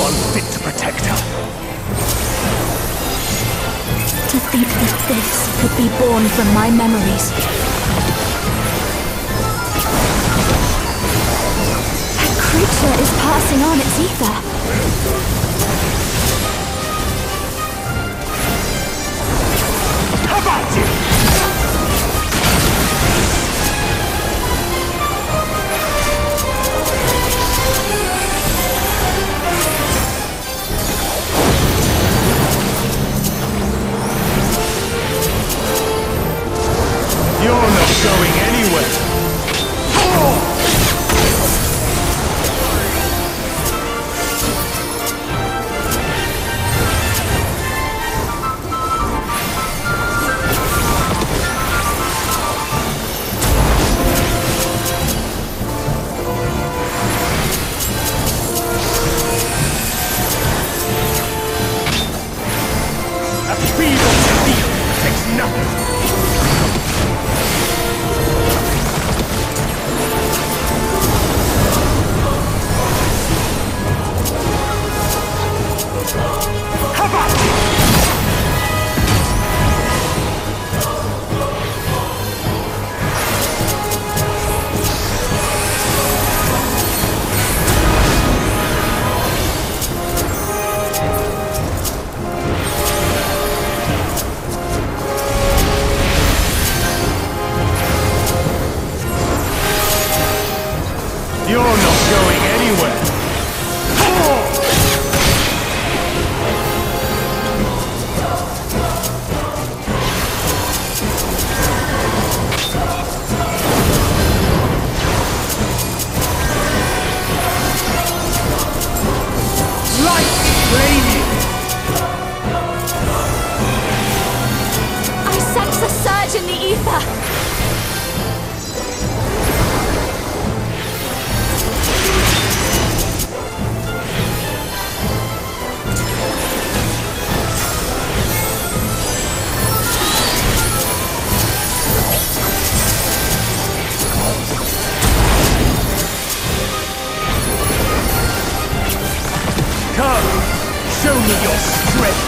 one fit to protect her. To think that this could be born from my memories. A creature is passing on its ether. How about you? You're not going anywhere! A feeble steel takes nothing! You're not going anywhere! Light flaming! I sense a surge in the ether. Come, show me your strength!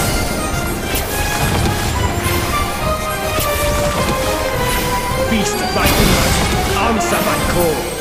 Beast of my beast, answer my call!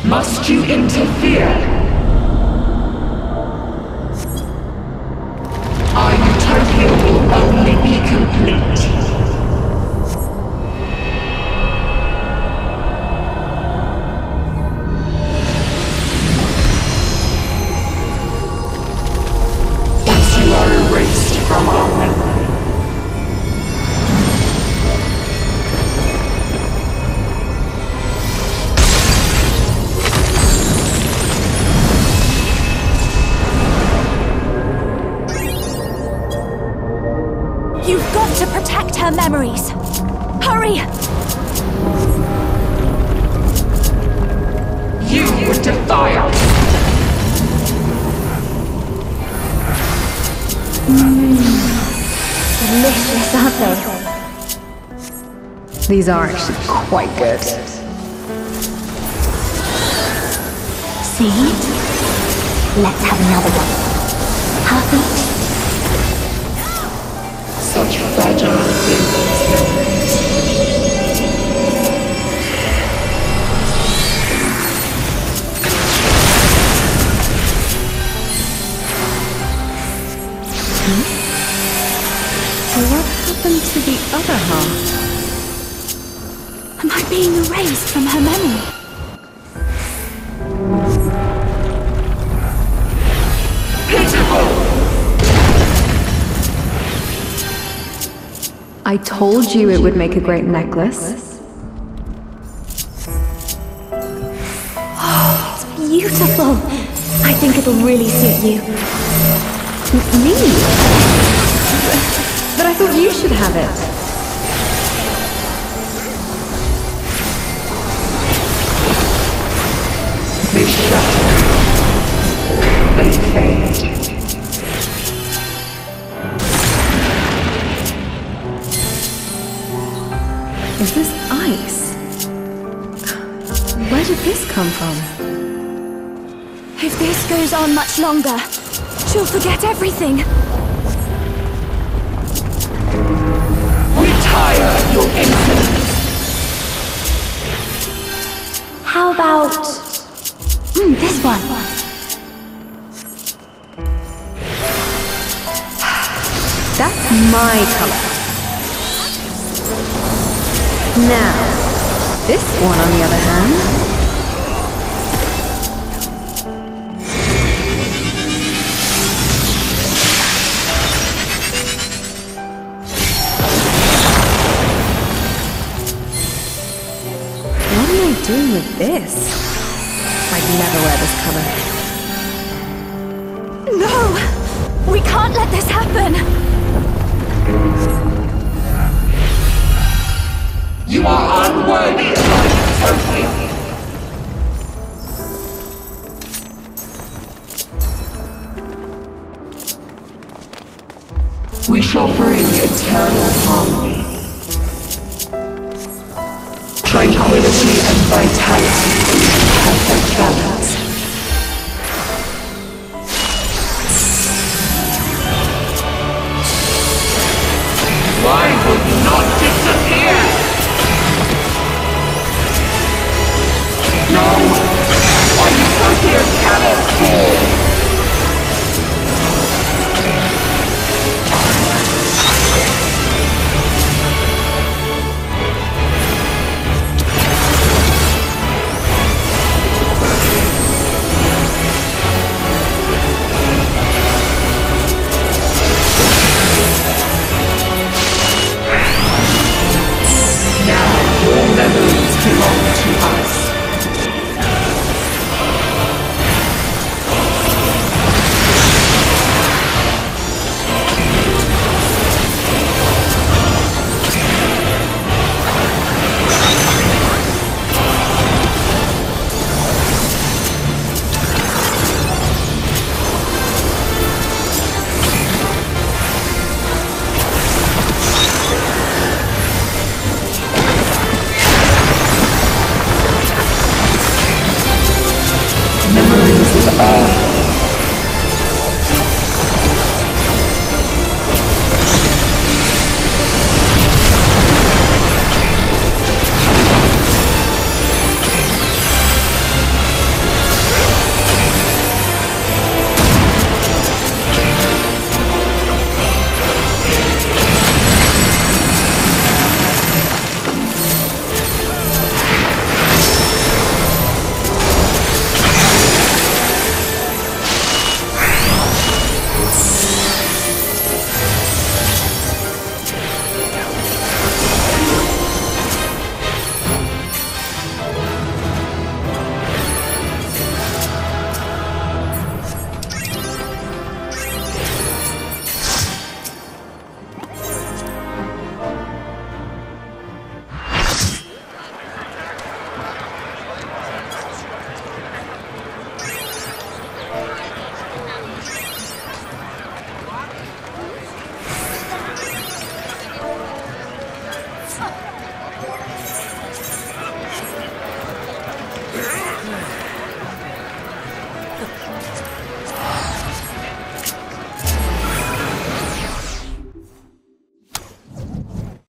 Must you interfere? Our utopia will only be complete. Once you are erased from our memory, You've got to protect her memories. Hurry! you would defy us. Delicious, aren't they? These are actually quite good. See? Let's have another one. Half each. Such fragile things. So what happened to the other half? Am I being erased from her memory? I told you it would make a great necklace. It's beautiful. I think it'll really suit you. Me? But I thought you should have it. They shatter. They fade. Is this ice? Where did this come from? If this goes on much longer, she'll forget everything. Retire your insolence. How about... this one. That's my color. Now, this one on the other hand. What am I doing with this? I'd never wear this color. No! We can't let this happen! You are unworthy of my utopia. We shall bring eternal harmony.